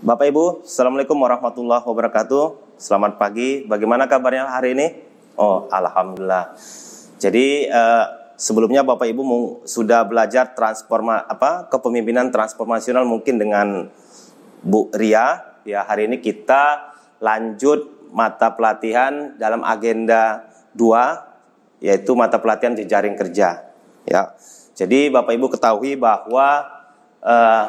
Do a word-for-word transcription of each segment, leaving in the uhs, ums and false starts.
Bapak Ibu, Assalamualaikum warahmatullahi wabarakatuh. Selamat pagi, bagaimana kabarnya hari ini? Oh, Alhamdulillah. Jadi eh, sebelumnya Bapak Ibu sudah belajar transforma apa kepemimpinan transformasional mungkin dengan Bu Ria. Ya, hari ini kita lanjut mata pelatihan dalam agenda dua, yaitu mata pelatihan jejaring kerja. Ya, jadi Bapak Ibu ketahui bahwa eh,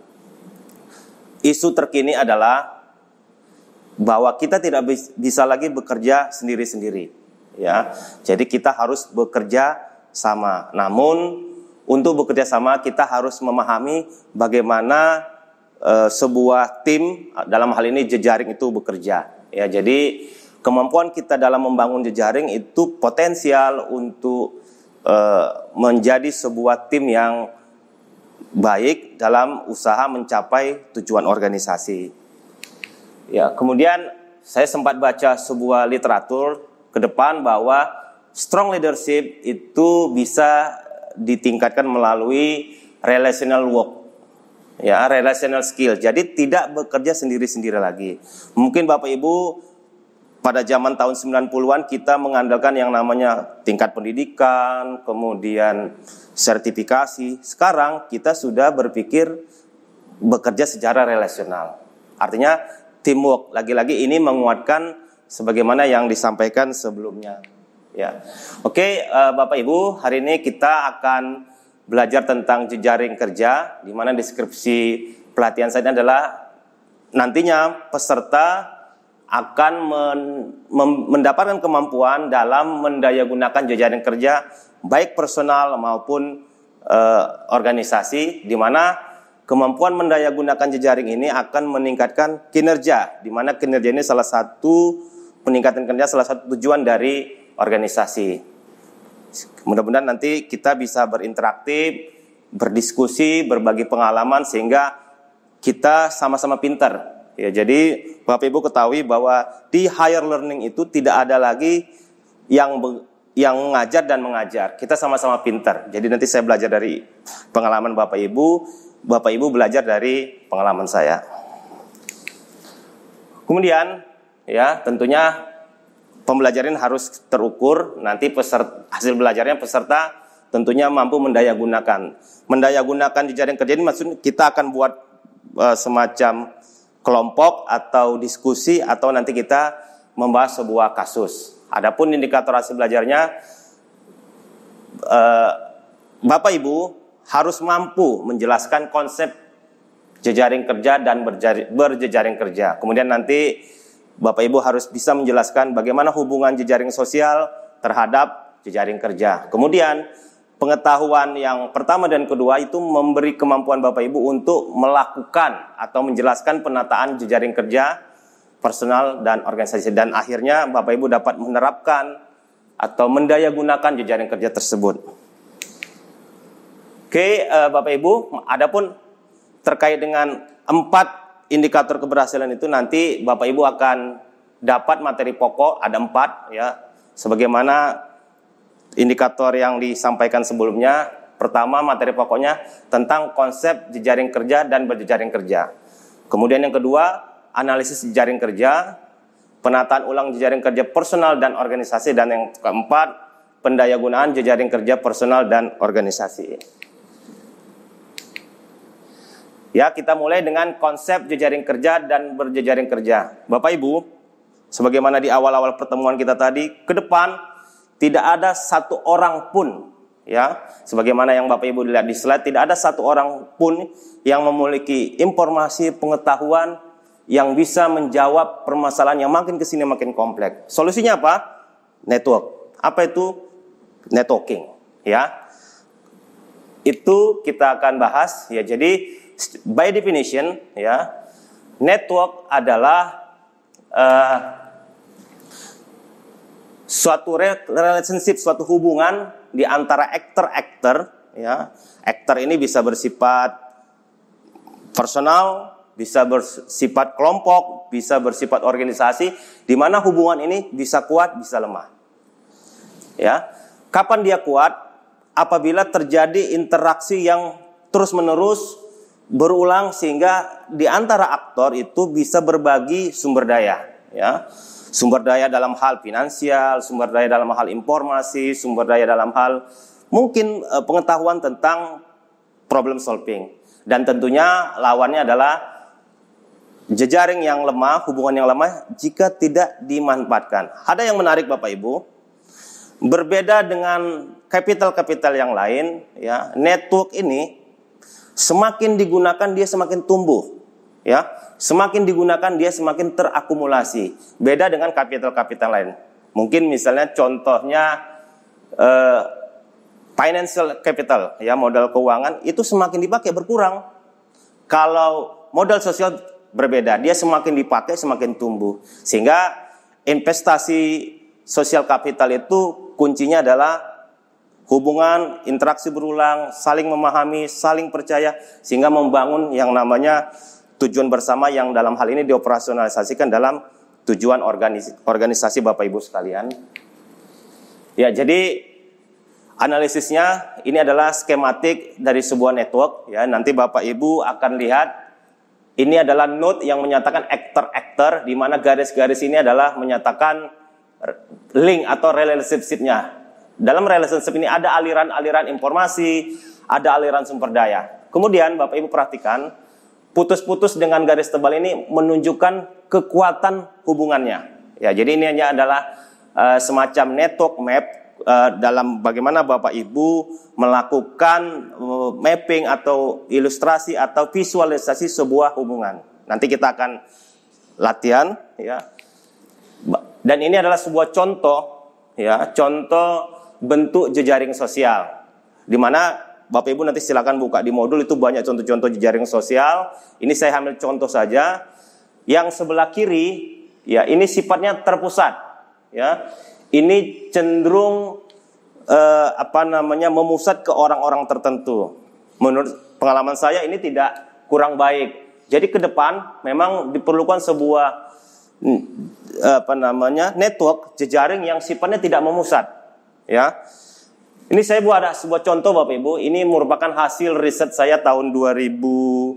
isu terkini adalah bahwa kita tidak bisa lagi bekerja sendiri-sendiri, ya. Jadi kita harus bekerja sama. Namun untuk bekerja sama kita harus memahami bagaimana e, sebuah tim, dalam hal ini jejaring itu bekerja. Ya, jadi kemampuan kita dalam membangun jejaring itu potensial untuk e, menjadi sebuah tim yang baik dalam usaha mencapai tujuan organisasi. Ya, kemudian saya sempat baca sebuah literatur ke depan bahwa strong leadership itu bisa ditingkatkan melalui relational work. Ya, relational skill. Jadi tidak bekerja sendiri-sendiri lagi. Mungkin Bapak Ibu pada zaman tahun sembilan puluhan kita mengandalkan yang namanya tingkat pendidikan, kemudian sertifikasi. Sekarang kita sudah berpikir bekerja secara relasional. Artinya teamwork. Lagi-lagi ini menguatkan sebagaimana yang disampaikan sebelumnya. Ya, oke, uh, Bapak Ibu, hari ini kita akan belajar tentang jejaring kerja, di mana deskripsi pelatihan saya adalah nantinya peserta akan men, mem, mendapatkan kemampuan dalam mendayagunakan jejaring kerja baik personal maupun e, organisasi, di mana kemampuan mendayagunakan jejaring ini akan meningkatkan kinerja, di mana kinerja ini salah satu peningkatan kinerja salah satu tujuan dari organisasi. Mudah-mudahan nanti kita bisa berinteraktif, berdiskusi, berbagi pengalaman sehingga kita sama-sama pintar. Ya, jadi Bapak Ibu ketahui bahwa di higher learning itu tidak ada lagi yang yang mengajar dan mengajar. Kita sama-sama pintar. Jadi nanti saya belajar dari pengalaman Bapak Ibu, Bapak Ibu belajar dari pengalaman saya. Kemudian, ya tentunya pembelajaran harus terukur. Nanti peserta, hasil belajarnya peserta tentunya mampu mendayagunakan. Mendayagunakan jejaring kerja ini maksudnya kita akan buat uh, semacam kelompok atau diskusi atau nanti kita membahas sebuah kasus. Adapun indikator hasil belajarnya, eh, Bapak Ibu harus mampu menjelaskan konsep jejaring kerja dan berjejaring kerja. Kemudian nanti Bapak Ibu harus bisa menjelaskan bagaimana hubungan jejaring sosial terhadap jejaring kerja. Kemudian pengetahuan yang pertama dan kedua itu memberi kemampuan Bapak Ibu untuk melakukan atau menjelaskan penataan jejaring kerja personal dan organisasi, dan akhirnya Bapak Ibu dapat menerapkan atau mendayagunakan jejaring kerja tersebut. Oke, eh, Bapak Ibu, adapun terkait dengan empat indikator keberhasilan itu nanti Bapak Ibu akan dapat materi pokok, ada empat ya, sebagaimana indikator yang disampaikan sebelumnya. Pertama, materi pokoknya tentang konsep jejaring kerja dan berjejaring kerja. Kemudian yang kedua, analisis jejaring kerja, penataan ulang jejaring kerja personal dan organisasi, dan yang keempat, pendayagunaan jejaring kerja personal dan organisasi. Ya, kita mulai dengan konsep jejaring kerja dan berjejaring kerja. Bapak Ibu, sebagaimana di awal-awal pertemuan kita tadi, ke depan tidak ada satu orang pun, ya, sebagaimana yang Bapak Ibu lihat di slide, tidak ada satu orang pun yang memiliki informasi pengetahuan yang bisa menjawab permasalahan yang makin kesini makin kompleks. Solusinya apa? Network. Apa itu networking? Ya, itu kita akan bahas. Ya, jadi by definition, ya, network adalah uh, suatu relationship, suatu hubungan di antara aktor-aktor, ya. Aktor ini bisa bersifat personal, bisa bersifat kelompok, bisa bersifat organisasi, di mana hubungan ini bisa kuat, bisa lemah. Ya. Kapan dia kuat? Apabila terjadi interaksi yang terus-menerus berulang sehingga di antara aktor itu bisa berbagi sumber daya, ya. Sumber daya dalam hal finansial, sumber daya dalam hal informasi, sumber daya dalam hal mungkin uh, pengetahuan tentang problem solving. Dan tentunya lawannya adalah jejaring yang lemah, hubungan yang lemah jika tidak dimanfaatkan. Ada yang menarik Bapak Ibu, berbeda dengan kapital-kapital yang lain, ya, network ini semakin digunakan dia semakin tumbuh, ya. Semakin digunakan dia semakin terakumulasi. Beda dengan kapital-kapital lain. Mungkin misalnya contohnya eh, financial capital, ya, modal keuangan itu semakin dipakai berkurang. Kalau modal sosial berbeda, dia semakin dipakai semakin tumbuh. Sehingga investasi sosial capital itu kuncinya adalah hubungan, interaksi berulang, saling memahami, saling percaya, sehingga membangun yang namanya tujuan bersama yang dalam hal ini dioperasionalisasikan dalam tujuan organis- organisasi Bapak Ibu sekalian. Ya, jadi analisisnya ini adalah skematik dari sebuah network, ya. Nanti Bapak Ibu akan lihat ini adalah node yang menyatakan aktor-aktor, di mana garis-garis ini adalah menyatakan link atau relationship-nya. Dalam relationship ini ada aliran-aliran informasi, ada aliran sumber daya. Kemudian Bapak Ibu perhatikan, putus-putus dengan garis tebal ini menunjukkan kekuatan hubungannya. Ya, jadi ini hanya adalah uh, semacam network map uh, dalam bagaimana Bapak Ibu melakukan uh, mapping atau ilustrasi atau visualisasi sebuah hubungan. Nanti kita akan latihan, ya. Dan ini adalah sebuah contoh, ya, contoh bentuk jejaring sosial, di mana Bapak Ibu nanti silakan buka di modul, itu banyak contoh-contoh jejaring sosial. Ini saya ambil contoh saja. Yang sebelah kiri, ya, ini sifatnya terpusat, ya. Ini cenderung eh, apa namanya memusat ke orang-orang tertentu. Menurut pengalaman saya ini tidak kurang baik. Jadi ke depan memang diperlukan sebuah apa namanya network jejaring yang sifatnya tidak memusat, ya. Ini saya buat ada sebuah contoh Bapak Ibu. Ini merupakan hasil riset saya tahun dua ribu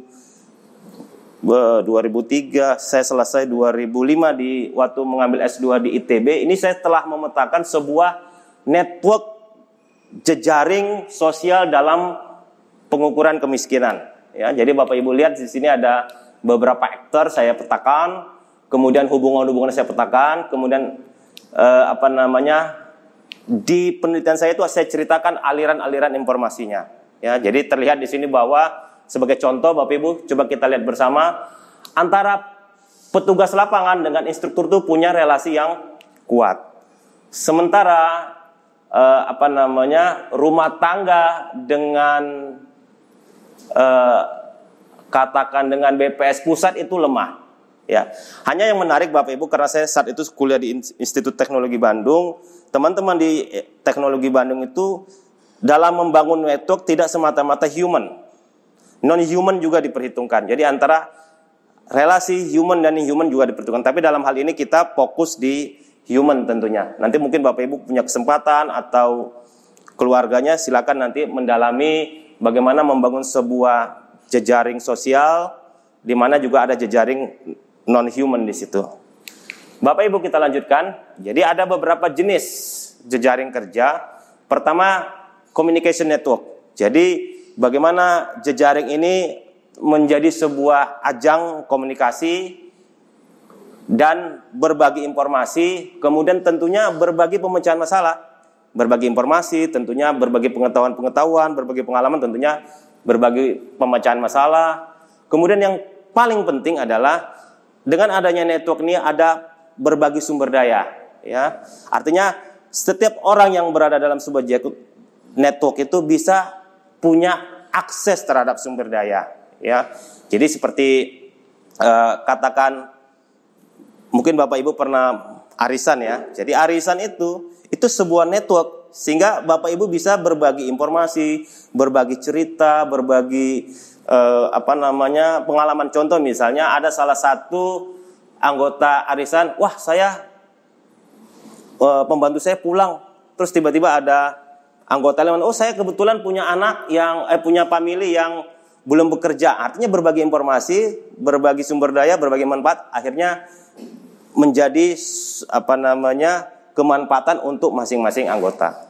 dua ribu tiga, saya selesai dua ribu lima di waktu mengambil S dua di I T B. Ini saya telah memetakan sebuah network jejaring sosial dalam pengukuran kemiskinan, ya. Jadi Bapak Ibu lihat di sini ada beberapa aktor saya petakan, kemudian hubungan-hubungan saya petakan, kemudian eh, apa namanya di penelitian saya itu saya ceritakan aliran-aliran informasinya, ya. Jadi terlihat di sini bahwa sebagai contoh Bapak Ibu, coba kita lihat bersama, antara petugas lapangan dengan instruktur itu punya relasi yang kuat. Sementara eh, apa namanya rumah tangga dengan eh, katakan dengan B P S pusat itu lemah. Ya, hanya yang menarik Bapak Ibu, karena saya saat itu kuliah di Institut Teknologi Bandung, teman-teman di Teknologi Bandung itu dalam membangun network tidak semata-mata human, non-human juga diperhitungkan. Jadi antara relasi human dan non-human juga diperhitungkan. Tapi dalam hal ini kita fokus di human tentunya. Nanti mungkin Bapak Ibu punya kesempatan atau keluarganya silakan nanti mendalami bagaimana membangun sebuah jejaring sosial, di mana juga ada jejaring non-human di situ. Bapak Ibu kita lanjutkan. Jadi ada beberapa jenis jejaring kerja. Pertama, communication network. Jadi bagaimana jejaring ini menjadi sebuah ajang komunikasi dan berbagi informasi, kemudian tentunya berbagi pemecahan masalah. Berbagi informasi, tentunya berbagi pengetahuan-pengetahuan, berbagi pengalaman, tentunya berbagi pemecahan masalah. Kemudian yang paling penting adalah dengan adanya network ini ada berbagi sumber daya, ya. Artinya setiap orang yang berada dalam sebuah network itu bisa punya akses terhadap sumber daya, ya. Jadi seperti uh, katakan mungkin Bapak Ibu pernah arisan, ya. Jadi arisan itu itu sebuah network sehingga Bapak Ibu bisa berbagi informasi, berbagi cerita, berbagi Uh, apa namanya pengalaman. Contoh misalnya ada salah satu anggota arisan, wah saya uh, pembantu saya pulang, terus tiba-tiba ada anggota lain, oh saya kebetulan punya anak yang eh punya family yang belum bekerja. Artinya berbagi informasi, berbagi sumber daya, berbagi manfaat, akhirnya menjadi apa namanya kemanfaatan untuk masing-masing anggota.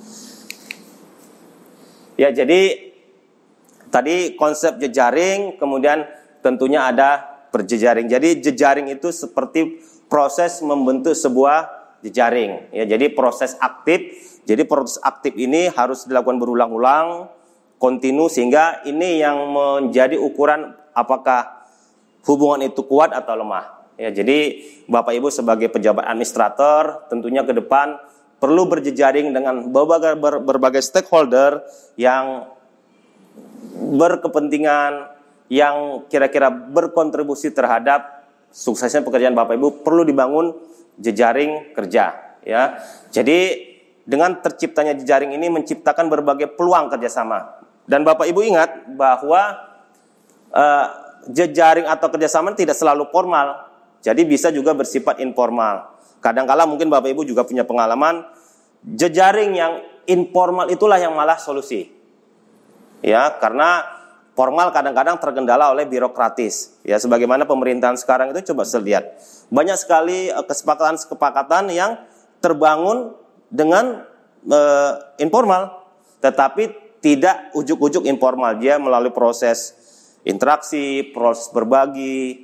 Ya, jadi tadi konsep jejaring, kemudian tentunya ada berjejaring. Jadi jejaring itu seperti proses membentuk sebuah jejaring. Ya, jadi proses aktif. Jadi proses aktif ini harus dilakukan berulang-ulang, kontinu, sehingga ini yang menjadi ukuran apakah hubungan itu kuat atau lemah. Ya, jadi Bapak Ibu sebagai pejabat administrator tentunya ke depan perlu berjejaring dengan berbagai, ber, berbagai stakeholder yang berkepentingan, yang kira-kira berkontribusi terhadap suksesnya pekerjaan Bapak Ibu. Perlu dibangun jejaring kerja. Ya, jadi dengan terciptanya jejaring ini menciptakan berbagai peluang kerjasama. Dan Bapak Ibu ingat bahwa uh, jejaring atau kerjasama tidak selalu formal. Jadi bisa juga bersifat informal. Kadang-kala mungkin Bapak Ibu juga punya pengalaman, jejaring yang informal itulah yang malah solusi. Ya, karena formal kadang-kadang terkendala oleh birokratis. Ya, sebagaimana pemerintahan sekarang itu coba saya lihat. Banyak sekali uh, kesepakatan-kesepakatan yang terbangun dengan uh, informal, tetapi tidak ujuk-ujuk informal. Dia melalui proses interaksi, proses berbagi.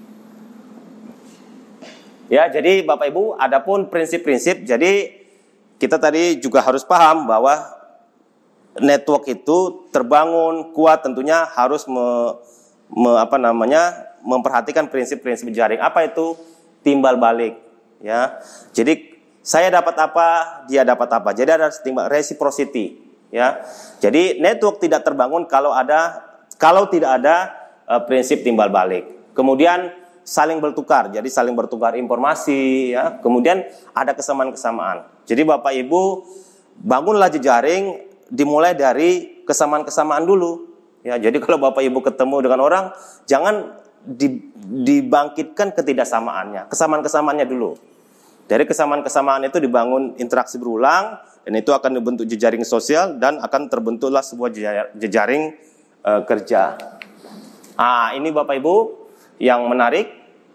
Ya, jadi Bapak Ibu, adapun prinsip-prinsip, jadi kita tadi juga harus paham bahwa network itu terbangun kuat tentunya harus me, me, apa namanya memperhatikan prinsip-prinsip jaring. Apa itu timbal balik? Ya, jadi saya dapat apa, dia dapat apa. Jadi ada timbal reciprocity. Ya, jadi network tidak terbangun kalau ada kalau tidak ada uh, prinsip timbal balik. Kemudian saling bertukar, jadi saling bertukar informasi. Ya, kemudian ada kesamaan-kesamaan. Jadi Bapak Ibu bangunlah jejaring dimulai dari kesamaan-kesamaan dulu. Ya, jadi kalau Bapak Ibu ketemu dengan orang, jangan dibangkitkan ketidaksamaannya, kesamaan-kesamaannya dulu. Dari kesamaan-kesamaan itu dibangun interaksi berulang, dan itu akan dibentuk jejaring sosial dan akan terbentuklah sebuah jejaring uh, kerja. Ah, ini Bapak Ibu yang menarik.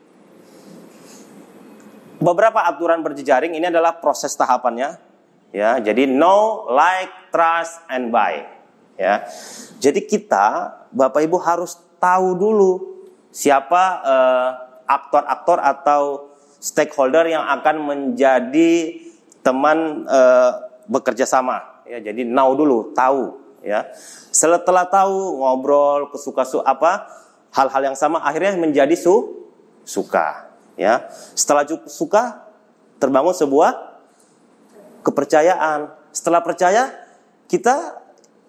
Beberapa aturan berjejaring ini adalah proses tahapannya. Ya, jadi know, like, trust, and buy. Ya, jadi kita Bapak Ibu harus tahu dulu siapa uh, aktor-aktor atau stakeholder yang akan menjadi teman uh, bekerja sama. Ya, jadi know dulu, tahu. Ya, setelah tahu, ngobrol, kesuka su apa hal-hal yang sama, akhirnya menjadi su suka. Ya, setelah suka, terbangun sebuah kepercayaan. Setelah percaya, kita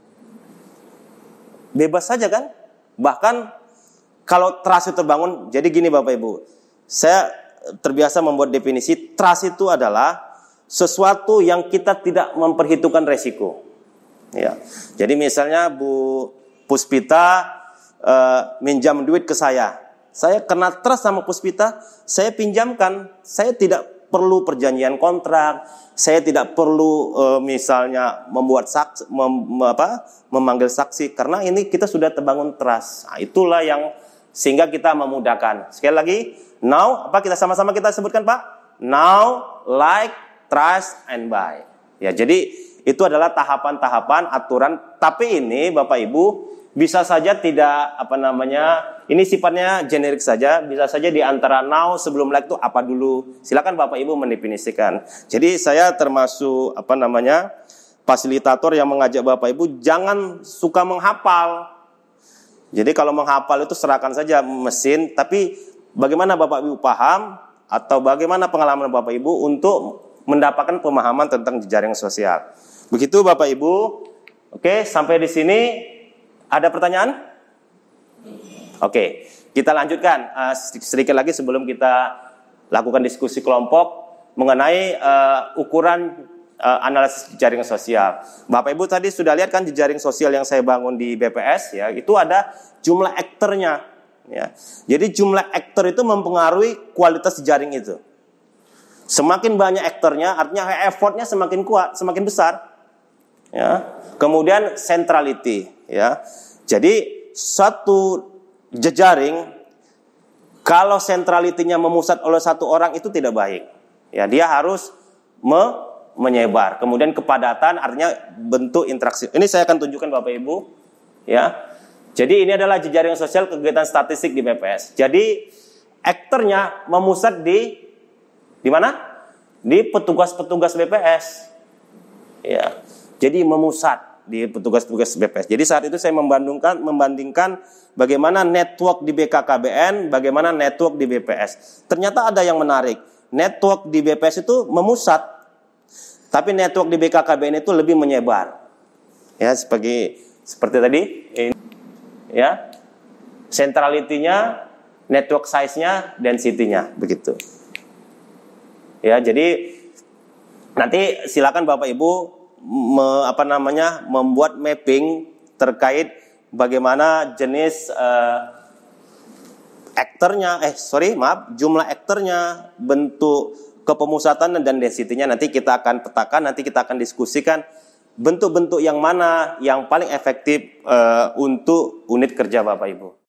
bebas saja kan? Bahkan kalau trust itu terbangun, jadi gini Bapak Ibu, saya terbiasa membuat definisi trust itu adalah sesuatu yang kita tidak memperhitungkan resiko. Ya, jadi misalnya Bu Puspita uh, minjam duit ke saya, saya kena trust sama Puspita, saya pinjamkan, saya tidak perlu perjanjian kontrak, saya tidak perlu uh, misalnya membuat saksi, mem, apa, memanggil saksi, karena ini kita sudah terbangun trust. Nah, itulah yang sehingga kita memudahkan. Sekali lagi, now apa kita sama-sama kita sebutkan Pak? Now, like, trust, and buy. Ya, jadi itu adalah tahapan-tahapan aturan. Tapi ini Bapak Ibu bisa saja tidak apa namanya, ini sifatnya generik saja, bisa saja di antara now sebelum like itu apa dulu. Silakan Bapak Ibu mendefinisikan. Jadi saya termasuk apa namanya fasilitator yang mengajak Bapak Ibu jangan suka menghafal. Jadi kalau menghafal itu serahkan saja mesin, tapi bagaimana Bapak Ibu paham atau bagaimana pengalaman Bapak Ibu untuk mendapatkan pemahaman tentang jejaring sosial. Begitu Bapak Ibu. Oke, sampai di sini. Ada pertanyaan? Oke, kita lanjutkan uh, sedikit lagi sebelum kita lakukan diskusi kelompok mengenai uh, ukuran uh, analisis jejaring sosial. Bapak Ibu tadi sudah lihat kan jejaring sosial yang saya bangun di B P S ya, itu ada jumlah aktornya ya. Jadi jumlah aktor itu mempengaruhi kualitas jejaring itu. Semakin banyak aktornya artinya effortnya semakin kuat, semakin besar. Ya. Kemudian centrality ya. Jadi suatu jejaring kalau sentralitinya memusat oleh satu orang itu tidak baik. Ya, dia harus me menyebar. Kemudian kepadatan artinya bentuk interaksi. Ini saya akan tunjukkan Bapak Ibu, ya. Jadi ini adalah jejaring sosial kegiatan statistik di B P S. Jadi aktornya memusat di di mana? Di petugas-petugas B P S. Ya. Jadi memusat di petugas-petugas B P S. Jadi saat itu saya membandingkan membandingkan bagaimana network di B K K B N, bagaimana network di B P S. Ternyata ada yang menarik. Network di B P S itu memusat, tapi network di B K K B N itu lebih menyebar. Ya, seperti seperti tadi ini. Ya, centrality-nya, network size-nya, density-nya, begitu. Ya, jadi nanti silakan Bapak Ibu me, apa namanya membuat mapping terkait bagaimana jenis uh, aktornya, eh sorry maaf, jumlah aktornya, bentuk kepemusatan dan density-nya. Nanti kita akan petakan, nanti kita akan diskusikan bentuk-bentuk yang mana yang paling efektif uh, untuk unit kerja Bapak Ibu.